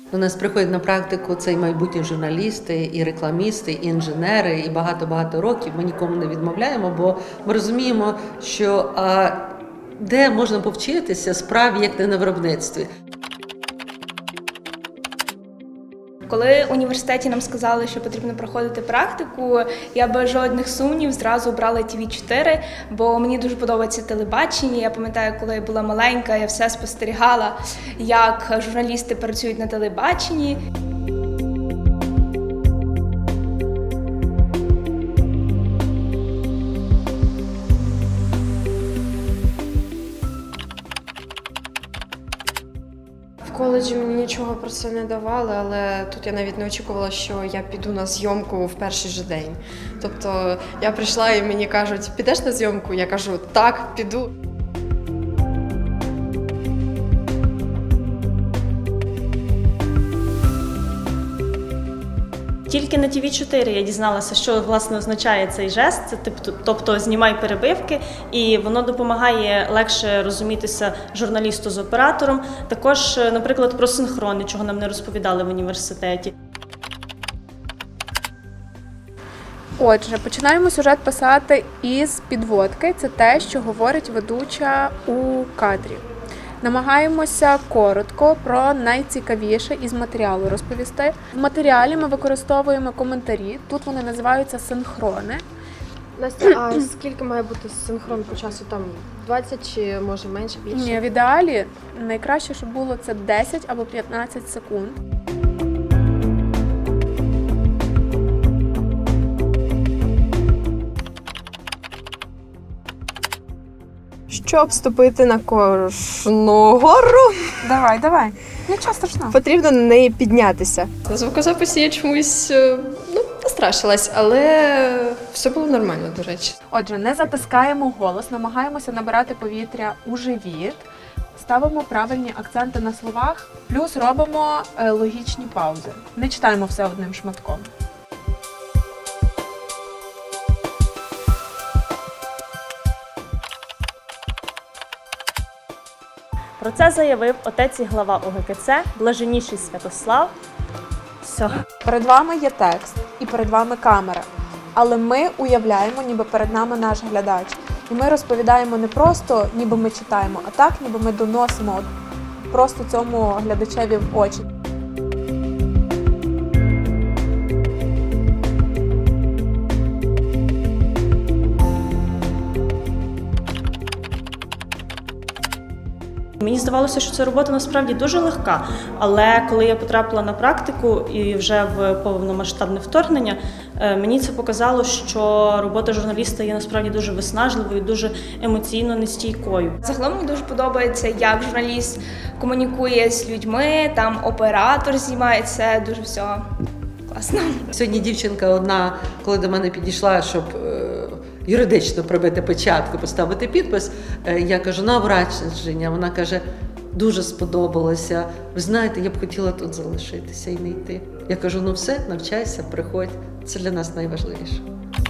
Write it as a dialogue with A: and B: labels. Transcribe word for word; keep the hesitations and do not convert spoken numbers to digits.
A: До нас приходять на практику це і майбутні журналісти, і рекламісти, і інженери, і багато-багато років. Ми нікому не відмовляємо, бо ми розуміємо, що а, де можна повчитися справі, як не на виробництві.
B: Коли в університеті нам сказали, що потрібно проходити практику, я без жодних сумнів зразу обрала Ті Ві чотири, бо мені дуже подобається телебачення. Я пам'ятаю, коли я була маленька, я все спостерігала, як журналісти працюють на телебаченні.
C: В коледжі мені нічого про це не давали, але тут я навіть не очікувала, що я піду на зйомку в перший же день. Тобто я прийшла і мені кажуть, підеш на зйомку? Я кажу, так, піду.
D: Тільки на Ті Ві чотири я дізналася, що власне означає цей жест, це тобто знімай перебивки, і воно допомагає легше розумітися журналісту з оператором. Також, наприклад, про синхрони, чого нам не розповідали в університеті.
E: Отже, починаємо сюжет писати із підводки. Це те, що говорить ведуча у кадрі. Намагаємося коротко про найцікавіше із матеріалу розповісти. В матеріалі ми використовуємо коментарі, тут вони називаються синхрони.
C: Настя, а скільки має бути синхрон по часу? Там двадцять чи може менше, більше?
E: Ні, в ідеалі найкраще, щоб було це десять або п'ятнадцять секунд.
C: Щоб вступити на Кожну гору,
E: Давай, давай. Нічого страшного.
C: потрібно на неї піднятися. На звукозаписі я чомусь ну, настрашилась, але все було нормально, до речі.
E: Отже, не затискаємо голос, намагаємося набирати повітря у живіт, ставимо правильні акценти на словах, плюс робимо е, логічні паузи. Не читаємо все одним шматком.
D: Про це заявив отець і глава О Ге Ке Це, блаженніший Святослав. Все.
E: Перед вами є текст і перед вами камера, але ми уявляємо, ніби перед нами наш глядач. І ми розповідаємо не просто, ніби ми читаємо, а так, ніби ми доносимо просто цьому глядачеві в очі.
D: Мені здавалося, що ця робота насправді дуже легка, але коли я потрапила на практику і вже в повномасштабне вторгнення, мені це показало, що робота журналіста є насправді дуже виснажливою, дуже емоційно нестійкою.
B: Загалом мені дуже подобається, як журналіст комунікує з людьми, там оператор знімає, це дуже все класно.
A: Сьогодні дівчинка одна, коли до мене підійшла, щоб юридично пробити печатку, поставити підпис, я кажу, на враження. Вона каже, дуже сподобалося. Ви знаєте, я б хотіла тут залишитися і не йти. Я кажу, ну все, навчайся, приходь. Це для нас найважливіше.